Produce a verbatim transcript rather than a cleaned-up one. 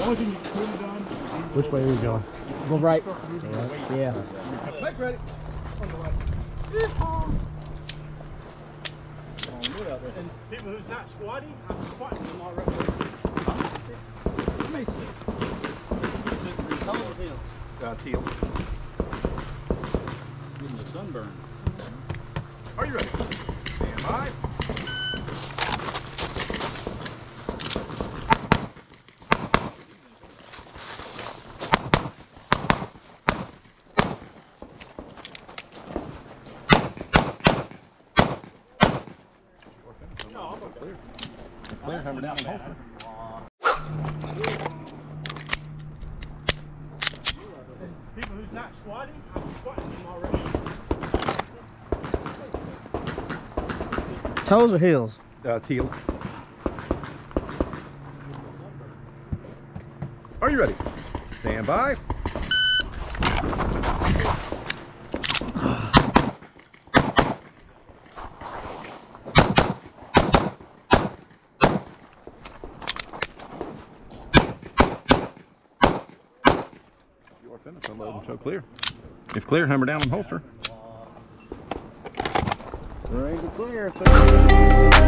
only thing you could have done. Which way are you going? Go right. Right. Yeah. Make ready. On the way. And people who's not squatting, I'm squatting them already. Let me see. Uh, teals. Getting the sunburn. Are you ready? Stand by. No, I'm okay. Clear, hammer down and holster. People who's not squatting, I'm squatting them already. Toes or heels? Uh, teals. Are you ready? Stand by. Your finish, unload and show clear. If clear, hammer down and holster. Ready to clear.